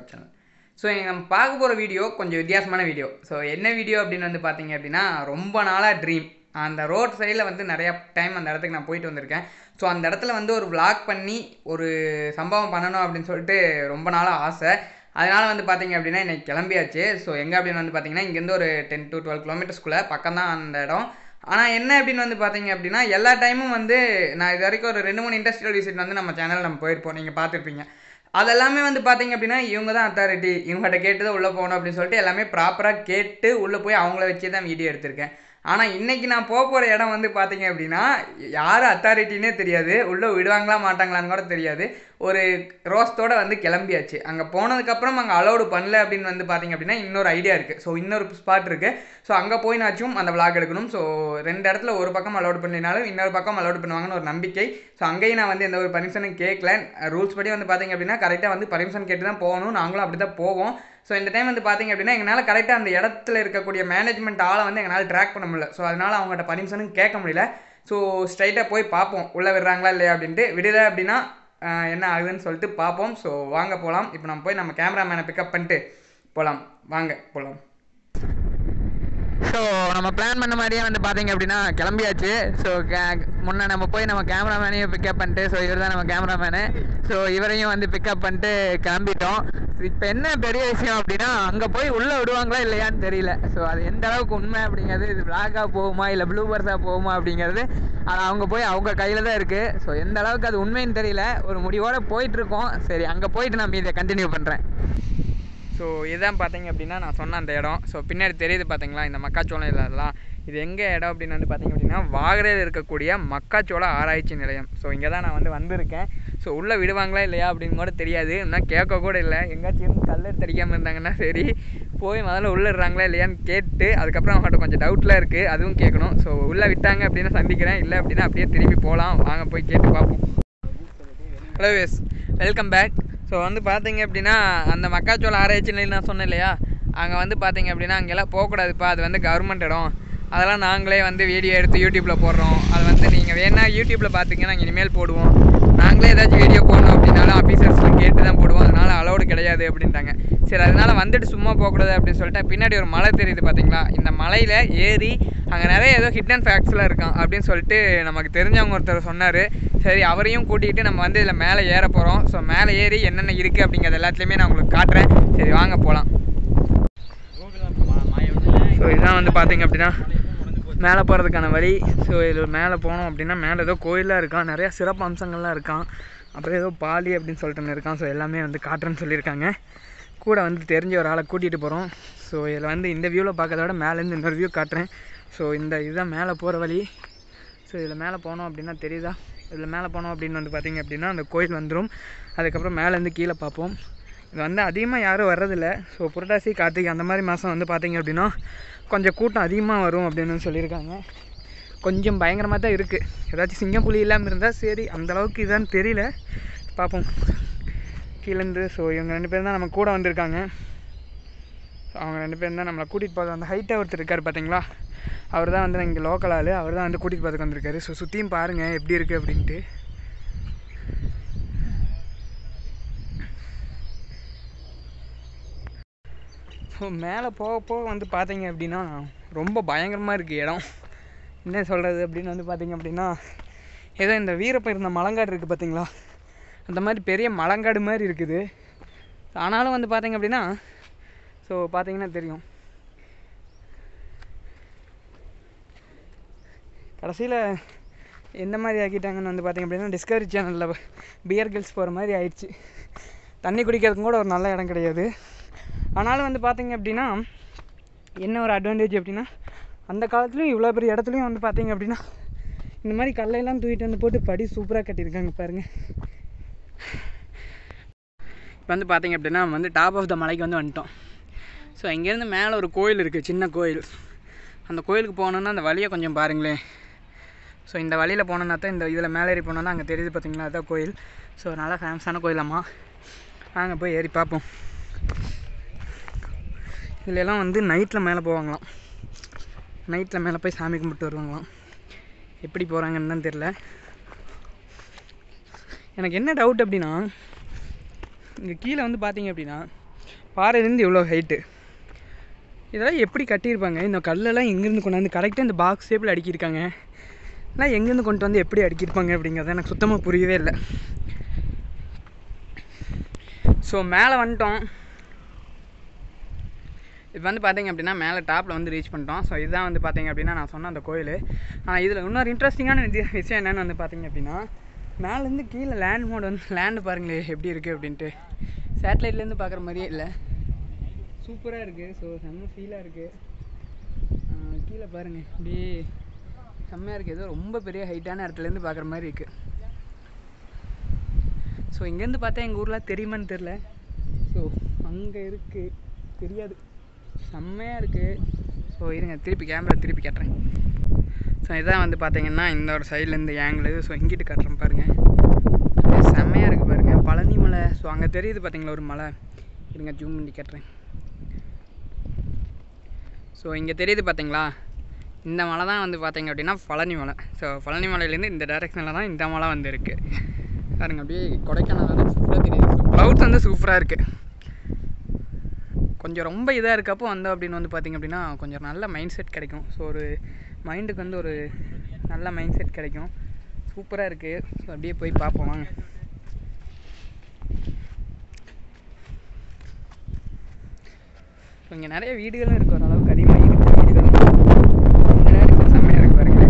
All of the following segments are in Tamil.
Our channel. ஸோ நம்ம பார்க்க போகிற வீடியோ கொஞ்சம் வித்தியாசமான வீடியோ. ஸோ என்ன வீடியோ அப்படின்னு வந்து பார்த்தீங்க அப்படின்னா, ரொம்ப நாளாக ட்ரீம். அந்த ரோட் சைடில் வந்து நிறையா டைம் அந்த இடத்துக்கு நான் போயிட்டு வந்திருக்கேன். ஸோ அந்த இடத்துல வந்து ஒரு vlog பண்ணி ஒரு சம்பவம் பண்ணணும் அப்படின்னு சொல்லிட்டு ரொம்ப நாளாக ஆசை. அதனால் வந்து பார்த்தீங்க அப்படின்னா இன்றைக்கி கிளம்பியாச்சு. ஸோ எங்கே அப்படின்னு வந்து பார்த்தீங்கன்னா, இங்கேருந்து ஒரு 10 to 12 கிலோமீட்டர்ஸ்குள்ளே பக்கம் தான் அந்த இடம். ஆனால் என்ன அப்படின்னு வந்து பார்த்தீங்க அப்படின்னா, எல்லா டைமும் வந்து நான் இது வரைக்கும் ஒரு 2, 3 இண்டஸ்ட்ரியல் விசிட் வந்து நம்ம சேனலில் நம்ம போயிருப்போம். நீங்கள் பார்த்துருப்பீங்க. அதெல்லாமே வந்து பார்த்தீங்க அப்படின்னா, இவங்க தான் அத்தாரிட்டி. இவங்ககிட்ட கேட்டு தான் உள்ளே போகணும் அப்படின்னு சொல்லிட்டு எல்லாமே ப்ராப்பராக கேட்டு உள்ளே போய் அவங்கள வச்சு தான் வீடியோ எடுத்திருக்கேன். ஆனால் இன்றைக்கி நான் போகிற இடம் வந்து பார்த்தீங்க அப்படின்னா, யார் அத்தாரிட்டினே தெரியாது. உள்ளே விடுவாங்களா மாட்டாங்களான்னு கூட தெரியாது. ஒரு ரோஸ்தோடு வந்து கிளம்பியாச்சு. அங்கே போனதுக்கப்புறம் அங்கே அலோடு பண்ணல அப்படின்னு வந்து பார்த்தீங்க அப்படின்னா, இன்னொரு ஐடியா இருக்குது. ஸோ இன்னொரு ஸ்பாட் இருக்குது. ஸோ அங்கே போய்னாச்சும் அந்த vlog எடுக்கணும். ஸோ 2 இடத்துல ஒரு பக்கம் அலோடு பண்ணலினாலும் இன்னொரு பக்கம் அலோடு பண்ணுவாங்கன்னு ஒரு நம்பிக்கை. ஸோ அங்கேயும் நான் வந்து எந்த ஒரு பர்மிஷனும் கேட்கல. ரூல்ஸ் படி வந்து பார்த்தீங்க அப்படின்னா கரெக்டாக வந்து பர்மிஷன் கேட்டு தான் போகணும். நாங்களும் அப்படி தான் போவோம். ஸோ இந்த டைம் வந்து பார்த்தீங்க அப்படின்னா, எங்களால் கரெக்டாக அந்த இடத்துல இருக்கக்கூடிய மேனேஜ்மெண்ட் ஆளை வந்து எங்களால் ட்ராக் பண்ண முடியல. ஸோ அதனால் அவங்ககிட்ட பர்மிஷனும் கேட்க முடியல. ஸோ ஸ்ட்ரைட்டாக போய் பார்ப்போம் உள்ளே விடுறாங்களா இல்லையா அப்படின்ட்டு. விடலை அப்படின்னா என்ன ஆகுதுன்னு சொல்லிட்டு பார்ப்போம். ஸோ வாங்க போகலாம். இப்போ நம்ம போய் நம்ம கேமராமேனை பிக்கப் பண்ணிட்டு போகலாம். வாங்க போகலாம். ஸோ நம்ம பிளான் பண்ண மாதிரியே வந்து பார்த்தீங்க அப்படின்னா கிளம்பியாச்சு. ஸோ முன்னே நம்ம போய் நம்ம கேமராமேனையும் பிக்கப் பண்ணிட்டு, ஸோ இவர் தான் நம்ம கேமராமேனு. ஸோ இவரையும் வந்து பிக்கப் பண்ணிட்டு கிளம்பிட்டோம். இப்போ என்ன பெரிய விஷயம் அப்படின்னா, அங்கே போய் உள்ளே விடுவாங்களா இல்லையான்னு தெரியல. ஸோ அது எந்த அளவுக்கு உண்மை அப்படிங்கிறது, இது பிளாக்காக போகுமா இல்லை ப்ளூபர்ஸாக போகுமா அப்படிங்கிறது அது அவங்க போய் அவங்க கையில் தான் இருக்குது. ஸோ எந்த அளவுக்கு அது உண்மைன்னு தெரியல. ஒரு முடிவோடு போயிட்டுருக்கோம். சரி அங்கே போயிட்டு நான் இதை கண்டினியூ பண்ணுறேன். ஸோ இதுதான் பார்த்தீங்க அப்படின்னா நான் சொன்ன அந்த இடம். ஸோ பின்னாடி தெரியுது பார்த்தீங்களா இந்த மக்காச்சோளம் இதெல்லாம். இது எங்கே இடம் அப்படின்னு வந்து பார்த்தீங்க அப்படின்னா, வாகரையில் இருக்கக்கூடிய மக்காச்சோள ஆராய்ச்சி நிலையம். ஸோ இங்கே தான் நான் வந்திருக்கேன். ஸோ உள்ளே விடுவாங்களா இல்லையா அப்படின்னு கூட தெரியாது. இன்னும் கேட்க கூட இல்லை. எங்கேயாச்சும் கல் எடுத்து அடிக்காமல் இருந்தாங்கன்னா சரி, போய் முதல்ல உள்ளே விடுறாங்களா இல்லையான்னு கேட்டு அதுக்கப்புறம் அவங்கள்ட்ட கொஞ்சம் டவுட்லாம் இருக்குது, அதுவும் கேட்கணும். ஸோ உள்ளே விட்டாங்க அப்படின்னா சந்திக்கிறேன், இல்லை அப்படின்னா அப்படியே திரும்பி போகலாம். வாங்க போய் கேட்டு பார்ப்போம். Hello yes, welcome back. So வந்து பார்த்தீங்க அப்படின்னா, அந்த மக்காச்சோள ஆராய்ச்சி நிலையம் நான் சொன்னேன் இல்லையா, அங்கே வந்து பார்த்தீங்க அப்படின்னா அங்கெல்லாம் போகக்கூடாதுப்பா, அது வந்து கவர்மெண்ட் இடம். அதெல்லாம் நாங்களே வந்து வீடியோ எடுத்து யூடியூப்பில் போடுறோம். அது வந்து நீங்கள் வேணால் யூடியூப்பில் பார்த்துங்க, நாங்கள் இனிமேல் போடுவோம். நாங்களே ஏதாச்சும் வீடியோ போடணும் அப்படின்னாலும் ஆஃபீஸர்ஸ்லாம் கேட்டு தான் போடுவோம். அதனால் அலோடு கிடையாது அப்படின்ட்டாங்க. சரி அதனால் வந்துட்டு சும்மா போகக்கூடாது அப்படின்னு சொல்லிட்டு, பின்னாடி ஒரு மலை தெரியுது பார்த்தீங்களா, இந்த மலையில் ஏறி அங்கே நிறைய ஏதோ ஹிடன் ஃபேக்ட்ஸ்லாம் இருக்கான் அப்படின்னு சொல்லிட்டு நமக்கு தெரிஞ்சவங்க ஒருத்தர் சொன்னார். சரி அவரையும் கூட்டிகிட்டு நம்ம வந்து இதில் மேலே ஏற போகிறோம். ஸோ மேலே ஏறி என்னென்ன இருக்குது அப்படிங்கிறது எல்லாத்துலேயுமே நான் உங்களுக்கு காட்டுறேன். சரி வாங்க போகலாம். ஸோ இதுதான் வந்து பார்த்தீங்க அப்படின்னா மேலே போகிறதுக்கான வழி. ஸோ இதில் மேலே போனோம் அப்படின்னா மேலே ஏதோ கோயிலாக இருக்கான், நிறையா சிறப்பு அம்சங்கள்லாம் இருக்கான். அப்புறம் ஏதோ பாலி அப்படின்னு சொல்லிட்டு இருக்கான். ஸோ எல்லாமே வந்து காட்டுறேன்னு சொல்லியிருக்காங்க. கூட வந்து தெரிஞ்ச ஒரு ஆளை கூட்டிகிட்டு போகிறோம். ஸோ இதில் வந்து இந்த வியூவில் பார்க்கறத விட மேலேருந்து இன்னொரு வியூ காட்டுறேன். ஸோ இதுதான் மேலே போகிற வழி. ஸோ இதில் மேலே போனோம் அப்படின்னா தெரியுதா, இதில் மேலே போனோம் அப்படின்னு வந்து பார்த்திங்க அப்படின்னா அந்த கோயில் வந்துடும். அதுக்கப்புறம் மேலேருந்து கீழே பார்ப்போம். இது வந்து அதிகமாக யாரும் வர்றதில்லை. ஸோ புரட்டாசி கார்த்திகை அந்த மாதிரி மாதம் வந்து பார்த்திங்க அப்படின்னா கொஞ்சம் கூட்டம் அதிகமாக வரும் அப்படின்னு சொல்லியிருக்காங்க. கொஞ்சம் பயங்கரமாக தான் இருக்குது. ஏதாச்சும் சிங்கம் புலி இல்லாமல் இருந்தால் சரி, அந்தளவுக்கு இதான்னு தெரியல, பார்ப்போம் கீழேருந்து. ஸோ இவங்க 2 பேரும் தான் நம்ம கூட வந்திருக்காங்க. ஸோ அவங்க 2 பேரும் தான் நம்மளை கூட்டிகிட்டு போகிறது. அந்த ஹைட்டாக ஒருத்தர் இருக்கார் பார்த்தீங்களா, அவர் தான் வந்து இங்கே லோக்கல் ஆள். அவர் தான் வந்து கூட்டிகிட்டு போகிறதுக்கு வந்திருக்காரு. ஸோ சுற்றியும் பாருங்கள் எப்படி இருக்குது அப்படின்ட்டு. ஸோ மேலே போக போக வந்து பார்த்தீங்க அப்படின்னா ரொம்ப பயங்கரமாக இருக்குது இடம். என்ன சொல்கிறது அப்படின்னு வந்து பார்த்தீங்க அப்படின்னா, ஏதோ இந்த வீரப்பன் இருந்த மலங்காடு இருக்குது பார்த்தீங்களா, அந்த மாதிரி பெரிய மலங்காடு மாதிரி இருக்குது. ஆனாலும் வந்து பார்த்தீங்க அப்படின்னா, ஸோ பார்த்தீங்கன்னா தெரியும், கடைசியில் எந்த மாதிரி ஆக்கிட்டாங்கன்னு வந்து பார்த்திங்க அப்படின்னா, டிஸ்கவரி சேனலில் பியர் கில்ஸ் போகிற மாதிரி ஆயிடுச்சு. தண்ணி குடிக்கிறதுக்கும் கூட ஒரு நல்ல இடம் கிடையாது. ஆனாலும் வந்து பார்த்திங்க அப்படின்னா என்ன ஒரு அட்வான்டேஜ் அப்படின்னா, அந்த காலத்துலேயும் இவ்வளோ பெரிய இடத்துலையும் வந்து பார்த்திங்க அப்படின்னா இந்த மாதிரி கல்லையெல்லாம் தூக்கிட்டு வந்து போட்டு படி சூப்பராக கட்டியிருக்காங்க பாருங்கள். இப்போ வந்து பார்த்திங்க அப்படின்னா நம்ம வந்து டாப் ஆஃப் த மலைக்கு வந்து வந்துட்டோம். ஸோ இங்கேருந்து மேலே ஒரு கோயில் இருக்குது, சின்ன கோயில். அந்த கோயிலுக்கு போகணுன்னா அந்த வழியை கொஞ்சம் பாருங்களேன். ஸோ இந்த வழியில் போனோன்னா தான் இந்த இதில் மேலே ஏறி போனோன்னா அங்கே தெரியுது பார்த்தீங்களா, அதுதான் கோயில். ஸோ நல்லா ஃபேமஸான கோயிலாம்மா. நாங்கள் போய் ஏறி பார்ப்போம். இதிலெல்லாம் வந்து நைட்டில் மேலே போவாங்களாம். நைட்டில் மேலே போய் சாமி கும்பிட்டு வருவாங்களாம். எப்படி போகிறாங்கன்னு தான் தெரில. எனக்கு என்ன டவுட் அப்படின்னா, இங்கே கீழே வந்து பார்த்தீங்க அப்படின்னா பாறையிலேருந்து எவ்வளோ ஹைட்டு. இதெல்லாம் எப்படி கட்டியிருப்பாங்க? இந்த கல்லெல்லாம் எங்கேருந்து கொண்டாந்து கரெக்டாக இந்த பாக்ஸ் ஷேப்பில் அடுக்கியிருக்காங்க. ஆனால் எங்கேருந்து கொண்டு வந்து எப்படி அடுக்கியிருப்பாங்க அப்படிங்கிறது எனக்கு சுத்தமாக புரியவே இல்லை. ஸோ மேலே வந்துட்டோம். இப்போ வந்து பார்த்தீங்க அப்படின்னா மேலே டாப்பில் வந்து ரீச் பண்ணிட்டோம். ஸோ இதுதான் வந்து பார்த்தீங்க அப்படின்னா நான் சொன்ன அந்த கோயில். ஆனால் இதில் இன்னொரு இன்ட்ரெஸ்டிங்கான விஷயம் என்னென்னு வந்து பார்த்தீங்க அப்படின்னா, மேலேருந்து கீழே லேண்ட் மோட் வந்து லேண்டு பாருங்களே எப்படி இருக்குது அப்படின்ட்டு. சேட்டலைட்லேருந்து பார்க்குற மாதிரியே இல்லை, சூப்பராக இருக்குது. ஸோ செம்ம ஃபீலாக இருக்குது. கீழே பாருங்கள் அப்படியே செம்மையாக இருக்குது. ஏதோ ரொம்ப பெரிய ஹைட்டான இடத்துலேருந்து பார்க்குற மாதிரி இருக்குது. ஸோ இங்கேருந்து பார்த்தா எங்கள் ஊரில் தெரியுமான்னு தெரில. ஸோ அங்கே இருக்குது, தெரியாது. செம்மையாக இருக்குது. ஸோ இருங்க திருப்பி கேமரா திருப்பி காட்டுறேன். ஸோ இதான் வந்து பார்த்தீங்கன்னா இந்த ஒரு சைட்லேருந்து ஏங்கிள். ஸோ இங்கிட்டு காட்டுறேன் பாருங்கள், செம்மையாக இருக்குது பாருங்கள். பழனி மலை. ஸோ அங்கே தெரியுது பார்த்தீங்களா ஒரு மலை, இருங்க ஜூம் பண்ணி காட்டுறேன். ஸோ இங்கே தெரியுது பார்த்தீங்களா, இந்த மலை தான் வந்து பார்த்தீங்க அப்படின்னா பழனி மலை. ஸோ பழனி மலையிலேருந்து இந்த டைரெக்ஷனில் தான் இந்த மலை வந்து இருக்குது பாருங்க. அப்படியே கொடைக்கானல் வந்து சூப்பராக தெரியுது. ஸோ க்ளவுட்ஸ் வந்து சூப்பராக இருக்குது. கொஞ்சம் ரொம்ப இதாக இருக்கப்போ வந்தோம் அப்படின்னு வந்து பார்த்திங்க அப்படின்னா கொஞ்சம் நல்ல மைண்ட் செட் கிடைக்கும். ஸோ ஒரு மைண்டுக்கு வந்து ஒரு நல்ல மைண்ட் செட் கிடைக்கும். சூப்பராக இருக்குது. ஸோ அப்படியே போய் பார்ப்போம் வாங்க. ஸோ இங்கே நிறைய வீடுகளும் இருக்குது, ஓரளவுக்கு அதிகமாக இருக்குது வீடுகளும். இந்த நேரத்தில் செம்மையாக இருக்குது பாருங்களேன்.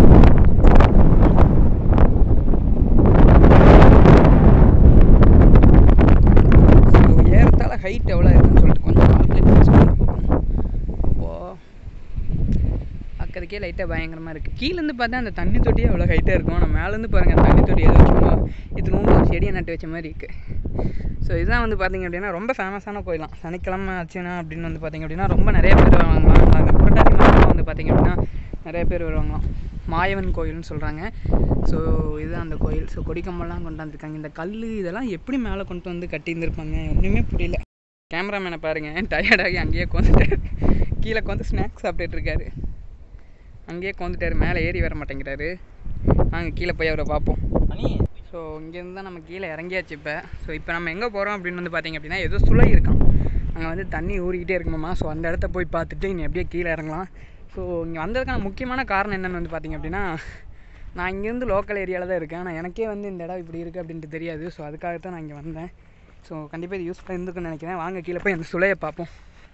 ஸோ ஏறத்தாழ ஹைட் எவ்வளோ இருக்குன்னு சொல்லிட்டு கொஞ்சம் கால்குலேட் பண்ணி சொல்லுங்கள். இப்போது பார்க்கறதுக்கே லைட்டாக பயங்கரமாக இருக்குது. கீழேருந்து பார்த்தா அந்த தண்ணி தொட்டியே எவ்வளோ ஹைட்டாக இருக்கும். ஆனால் மேலேருந்து பாருங்கள் அந்த தண்ணி தொட்டி ஏதோ சும்மா இது ரொம்ப செடியை நட்டு வச்ச மாதிரி இருக்குது. ஸோ இதுதான் வந்து பார்த்திங்க அப்படின்னா ரொம்ப ஃபேமஸான கோயிலாம். சனிக்கிழமை ஆச்சுன்னா அப்படின்னு வந்து பார்த்திங்க அப்படின்னா ரொம்ப நிறைய பேர் வருவாங்களாம். அந்த புரட்டாசி மாதம் வந்து பார்த்திங்க அப்படின்னா நிறைய பேர் வருவாங்களாம். மாயவன் கோயில்னு சொல்கிறாங்க. ஸோ இதுதான் அந்த கோயில். ஸோ கொடிக்கம்பெல்லாம் கொண்டாந்துருக்காங்க. இந்த கல் இதெல்லாம் எப்படி மேலே கொண்டு வந்து கட்டியிருந்துருப்பாங்க ஒன்றுமே புரியல. கேமராமேனை பாருங்கள், டயர்டாகி அங்கேயே உட்காந்துட்டாரு. கீழே உட்காந்து ஸ்நாக்ஸ் சாப்பிட்டுட்டு இருக்காரு. அங்கேயே உட்காந்துட்டாரு, மேலே ஏறி வர மாட்டேங்கிறாரு. நாங்கள் கீழே போய் அவரை பார்ப்போம். ஸோ இங்கேருந்து தான் நம்ம கீழே இறங்கியாச்சு இப்போ. ஸோ இப்போ நம்ம எங்கே போகிறோம் அப்படின்னு வந்து பார்த்திங்க அப்படின்னா ஏதோ சுளை இருக்கான், அங்கே வந்து தண்ணி ஊறிக்கிட்டே இருக்குமாம்மா. ஸோ அந்த இடத்த போய் பார்த்துட்டு இனி அப்படியே கீழே இறங்கலாம். ஸோ இங்கே வந்ததுக்கான முக்கியமான காரணம் என்னென்னு வந்து பார்த்திங்க அப்படின்னா, நான் இங்கேருந்து லோக்கல் ஏரியாவில் தான் இருக்கேன். ஆனால் எனக்கே வந்து இந்த இடம் இப்படி இருக்குது அப்படின்ட்டு தெரியாது. ஸோ அதுக்காகத்தான் நான் இங்கே வந்தேன். ஸோ கண்டிப்பாக இது யூஸ்ஃபுல்லாக இருந்துக்குன்னு நினைக்கிறேன். வாங்க கீழே போய் அந்த சுளையை பார்ப்போம்.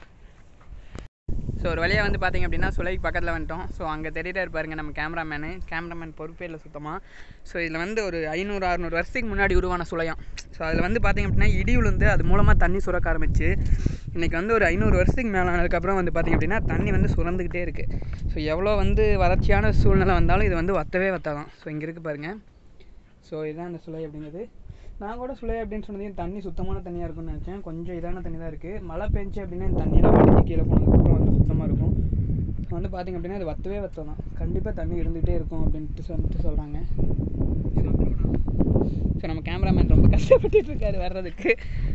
ஸோ ஒரு வழியாக வந்து பார்த்திங்க அப்படின்னா சுளைக்கு பக்கத்தில் வந்துட்டோம். ஸோ அங்கே தெரியிறாரு பாருங்க நம்ம கேமராமேன் பொறுப்பே இல்லை சுத்தமாக. ஸோ இதில் வந்து ஒரு 500-600 வருஷத்துக்கு முன்னாடி உருவான சுளையாம். ஸோ அதில் வந்து பார்த்திங்க அப்படின்னா இடி விழுந்து அது மூலமாக தண்ணி சுரக்க ஆரம்பிச்சு இன்றைக்கி வந்து ஒரு 500 வருஷத்துக்கு மேலே ஆனதுக்கப்புறம் வந்து பார்த்திங்க அப்படின்னா தண்ணி வந்து சுரந்துக்கிட்டே இருக்குது. ஸோ எவ்வளோ வந்து வறட்சியான சூழ்நிலை வந்தாலும் இது வந்து வற்றவே வற்றாதான். ஸோ இங்கே இருக்குது பாருங்கள். ஸோ இதுதான் அந்த சுளை அப்படிங்கிறது. நான் கூட சுளை அப்படின்னு சொன்னதையும் தண்ணி சுத்தமான தண்ணியாக இருக்கும்னு நினச்சேன். கொஞ்சம் இதான தண்ணி தான் இருக்குது. மழை பெஞ்சு அப்படின்னா இந்த தண்ணியெலாம் வடிஞ்சு கீழே போனதுக்கப்புறம் வந்து சுத்தமாக இருக்கும். வந்து பார்த்திங்க அப்படின்னா இது வற்றவே வற்றதான், கண்டிப்பாக தண்ணி இருந்துகிட்டே இருக்கும் அப்படின்ட்டு சொல்கிறாங்க. ஸோ நம்ம கேமராமேன் ரொம்ப கஷ்டப்பட்டுட்டு இருக்காரு வர்றதுக்கு.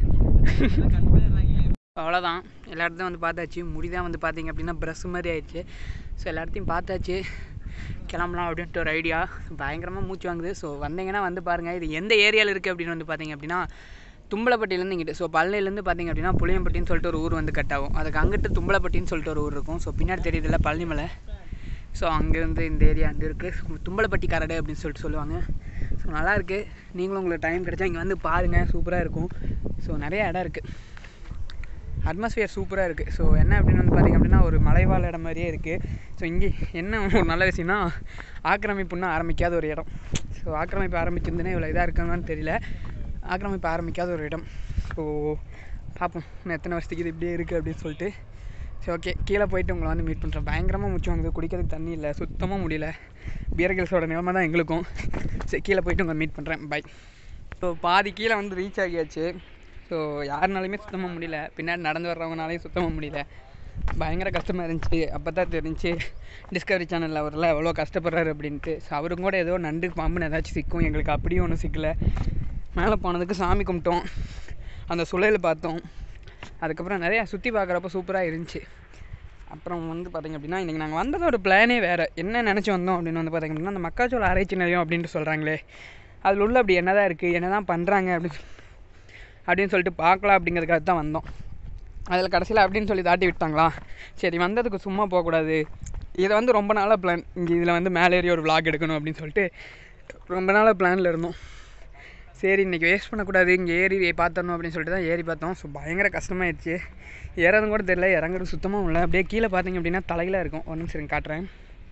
அவ்வளோதான், எல்லா இடத்தையும் வந்து பார்த்தாச்சு. முடிதான் வந்து பார்த்திங்க அப்படின்னா ப்ரஷ் மாதிரி ஆயிடுச்சு. ஸோ எல்லா இடத்தையும் பார்த்தாச்சு, கிளம்பலாம் அப்படின்ட்டு ஒரு ஐடியா. பயங்கரமாக மூச்சு வாங்குது. ஸோ வந்தீங்கன்னா வந்து பாருங்கள். இது எந்த ஏரியாவில் இருக்குது அப்படின்னு வந்து பார்த்திங்க அப்படின்னா தும்பலப்பட்டியிலேருந்து இங்கிட்டு. ஸோ பழனிலேருந்து பார்த்திங்க அப்படின்னா புளியம்பட்டின்னு சொல்லிட்டு ஒரு ஊர் வந்து கட் ஆகும். அதுக்கு அங்கிட்டு தும்பலப்பட்டின்னு சொல்லிட்டு ஒரு ஊர் இருக்கும். ஸோ பின்னாடி தெரியுதுல்ல பழனி மலை. ஸோ அங்கேருந்து இந்த ஏரியா அங்கே இருக்குது. தும்பலப்பட்டி கரடு அப்படின்னு சொல்லிட்டு சொல்லுவாங்க. ஸோ நல்லாயிருக்கு. நீங்களும் உங்களுக்கு டைம் கிடைச்சா இங்கே வந்து பாருங்கள், சூப்பராக இருக்கும். ஸோ நிறைய இடம் இருக்குது, அட்மாஸ்பியர் சூப்பராக இருக்குது. ஸோ என்ன அப்படின்னு வந்து பார்த்திங்க அப்படின்னா ஒரு மலைவாழ் இடம் மாதிரியே இருக்குது. ஸோ இங்கே என்ன ஒரு நல்ல விஷயம்னா ஆக்கிரமிப்புன்னா ஆரம்பிக்காத ஒரு இடம். ஸோ ஆக்கிரமிப்பு ஆரம்பிச்சிருந்தேனே இவ்வளோ இதாக இருக்குன்னு தெரியல. ஆக்கிரமிப்பு ஆரம்பிக்காத ஒரு இடம். ஸோ பார்ப்போம் இன்னும் எத்தனை வருஷத்துக்கு இது இப்படியே இருக்குது அப்படின்னு சொல்லிட்டு. சரி ஓகே, கீழே போயிட்டு உங்களை வந்து மீட் பண்ணுறேன். பயங்கரமாக மூச்சு வாங்குது, குடிக்கிறதுக்கு தண்ணி இல்லை, சுத்தமாக முடியல. பியர்கில்ஸோட நிலைமை தான் எங்களுக்கும். சரி கீழே போயிட்டு உங்களை மீட் பண்ணுறேன், பை. ஸோ பாதி கீழே வந்து ரீச் ஆகியாச்சு. ஸோ யாருனாலுமே சுத்தமாக முடியல, பின்னாடி நடந்து வர்றவங்கனாலையும் சுத்தமாக முடியல. பயங்கர கஷ்டமாக இருந்துச்சு. அப்போ தான் தெரிஞ்சு டிஸ்கவரி சேனலில் அவரெல்லாம் எவ்வளோ கஷ்டப்படுறாரு அப்படின்ட்டு. ஸோ அவரும் கூட ஏதோ நண்டு பாம்புன்னு ஏதாச்சும் சிக்கும், எங்களுக்கு அப்படியும் ஒன்றும் சிக்கலை. மேலே போனதுக்கு சாமி கும்பிட்டோம், அந்த சுளையில் பார்த்தோம். அதுக்கப்புறம் நிறையா சுற்றி பார்க்குறப்ப சூப்பராக இருந்துச்சு. அப்புறம் வந்து பார்த்திங்க அப்படின்னா இன்றைக்கி நாங்கள் வந்தது ஒரு பிளானே வேறு. என்ன நினச்சி வந்தோம் அப்படின்னு வந்து பார்த்திங்க அப்படின்னா அந்த மக்காச்சோள ஆராய்ச்சி நிலையம் அப்படின்ட்டு சொல்கிறாங்களே, அதில் உள்ள அப்படி என்ன தான் இருக்குது, என்ன தான் பண்ணுறாங்க அப்படின்னு சொல்லிட்டு பார்க்கலாம் அப்படிங்கிறதுக்காக தான் வந்தோம். அதில் கடைசியில் அப்படின்னு சொல்லி தாட்டி விட்டாங்களா, சரி வந்ததுக்கு சும்மா போகக்கூடாது, இதை வந்து ரொம்ப நாளாக பிளான், இங்கே இதில் வந்து மேலே ஏறி ஒரு vlog எடுக்கணும் அப்படின்னு சொல்லிட்டு ரொம்ப நாளாக பிளானில் இருந்தோம். சரி இன்றைக்கி வேஸ்ட் பண்ணக்கூடாது, இங்கே ஏறி பார்த்தரணும் அப்படின்னு சொல்லிட்டு தான் ஏறி பார்த்தோம். ஸோ பயங்கர கஷ்டமாயிடுச்சு, ஏறதும் கூட தெரியல, இறங்குறது சுத்தமாக இல்லை. அப்படியே கீழே பார்த்தீங்க அப்படின்னா தலைகளாக இருக்கும். ஒரு நிமிஷம் காட்டுறேன்.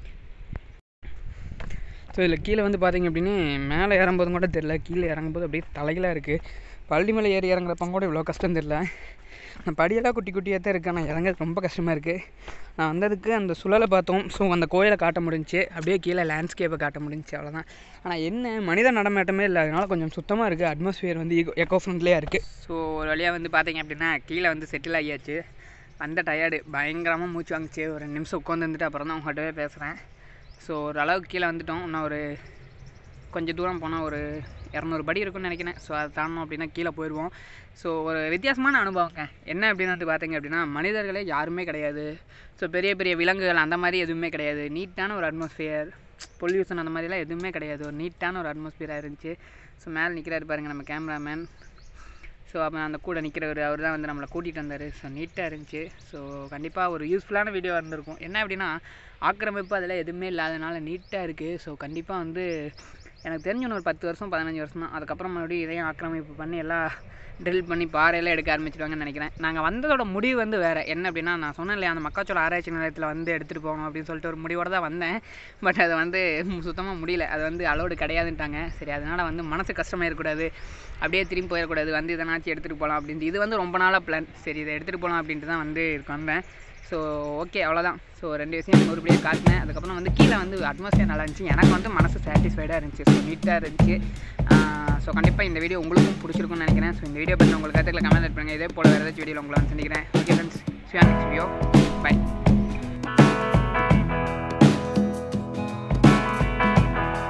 ஸோ இதில் கீழே வந்து பார்த்திங்க அப்படின்னு மேலே இறங்கும்போதும் கூட தெரில, கீழே இறங்கும்போது அப்படியே தலைகளாக இருக்குது. பள்ளி மேலே ஏறி இறங்குறப்ப கூட இவ்வளோ கஷ்டம் தெரில. அந்த படியெல்லாம் குட்டி குட்டியாக தான் இருக்குது, ஆனால் இறங்குறது ரொம்ப கஷ்டமாக இருக்குது. நான் வந்ததுக்கு அந்த சுழலை பார்த்தோம். ஸோ அந்த கோயிலை காட்ட முடிஞ்சிச்சு, அப்படியே கீழே லேண்ட்ஸ்கேப்பை காட்ட முடிஞ்சிச்சு, அவ்வளோதான். ஆனால் என்ன மனித நடமாட்டமே இல்லை, அதனால் கொஞ்சம் சுத்தமாக இருக்குது. அட்மாஸ்ஃபியர் வந்து எக்கோ ஃப்ரெண்ட்லியாக இருக்குது. ஸோ ஒரு வழியாக வந்து பார்த்திங்க அப்படின்னா கீழே வந்து செட்டில் ஆகியாச்சு. அந்த டயர்டு பயங்கரமாக மூச்சு வாங்கிச்சு. ஒரு 2 நிமிஷம் உட்காந்துருந்துட்டு அப்புறம் தான் உங்கள்கிட்டவே பேசுகிறேன். ஸோ ஓரளவுக்கு கீழே வந்துவிட்டோம். இன்னும் ஒரு கொஞ்சம் தூரம் போனால் ஒரு 200 படி இருக்குன்னு நினைக்கிறேன். ஸோ அதை தாண்டணும் அப்படின்னா கீழே போயிடுவோம். ஸோ ஒரு வித்தியாசமான அனுபவங்க. என்ன அப்படின்னு வந்து பார்த்திங்க அப்படின்னா மனிதர்களே யாருமே கிடையாது. ஸோ பெரிய பெரிய விலங்குகள் அந்த மாதிரி எதுவுமே கிடையாது. நீட்டான ஒரு அட்மாஸ்ஃபியர், பொல்யூஷன் அந்த மாதிரிலாம் எதுவுமே கிடையாது. ஒரு நீட்டான ஒரு அட்மாஸ்ஃபியராக இருந்துச்சு. ஸோ மேலே நிற்கிறாரு பாருங்கள் நம்ம கேமராமேன். ஸோ அப்போ அந்த கூட நிற்கிறவர், அவர் தான் வந்து நம்மளை கூட்டிகிட்டு வந்தார். ஸோ நீட்டாக இருந்துச்சு. ஸோ கண்டிப்பாக ஒரு யூஸ்ஃபுல்லான வீடியோ இருந்திருக்கும். என்ன அப்படின்னா ஆக்கிரமிப்பு அதில் எதுவுமே இல்லாதனால நீட்டாக இருக்குது. ஸோ கண்டிப்பாக வந்து எனக்கு தெரிஞ்சு ஒரு 10 வருஷம் 15 வருஷம் தான், அதுக்கப்புறம் மறுபடியும் இதையும் ஆக்கிரமிப்பு பண்ணி எல்லாம் ட்ரில் பண்ணி பாறையெல்லாம் எடுக்க ஆரம்பிச்சிடுவாங்கன்னு நினைக்கிறேன். நாங்கள் வந்ததோட முடிவு வந்து வேறு. என்ன அப்படின்னா நான் சொன்னேன் இல்லையா, அந்த மக்காச்சோள ஆராய்ச்சி நிலையத்தில் வந்து எடுத்துகிட்டு போகணும் அப்படின்னு சொல்லிட்டு ஒரு முடிவோடு தான் வந்தேன். பட் அதை வந்து சுத்தமாக முடியல, அது வந்து அலோடு கிடையாதுன்ட்டாங்க. சரி அதனால் வந்து மனசு கஷ்டமாயிடக்கூடாது, அப்படியே திரும்பி போயிடக்கூடாது, வந்து இதனாச்சும் எடுத்துகிட்டு போகலாம் அப்படின்ட்டு. இது வந்து ரொம்ப நாளாக பிளான். சரி இதை எடுத்துகிட்டு போகலாம் அப்படின்ட்டு தான் வந்து வந்தேன். ஸோ ஓகே அவ்வளோதான். ஸோ 2 விஷயம் ஒருபடியாக காட்டினேன். அதுக்கப்புறம் வந்து கீழே வந்து அட்மாஸ்ஃபியர் நல்லா இருந்துச்சு, எனக்கு வந்து மனசு சாட்டிஸ்ஃபைடாக இருந்துச்சு. ஸோ நீட்டாக இருந்துச்சு. ஸோ கண்டிப்பாக இந்த வீடியோ உங்களுக்கும் பிடிச்சிருக்குன்னு நினைக்கிறேன். ஸோ இந்த வீடியோ பற்றி உங்களுக்கு கருத்துக்களை கமெண்ட் பண்ணுங்கள். இதே போல் வேறு ஏதாச்சும் வீடியோவில் உங்களை வந்து சந்திக்கிறேன். Okay friends, see you on next video. Bye.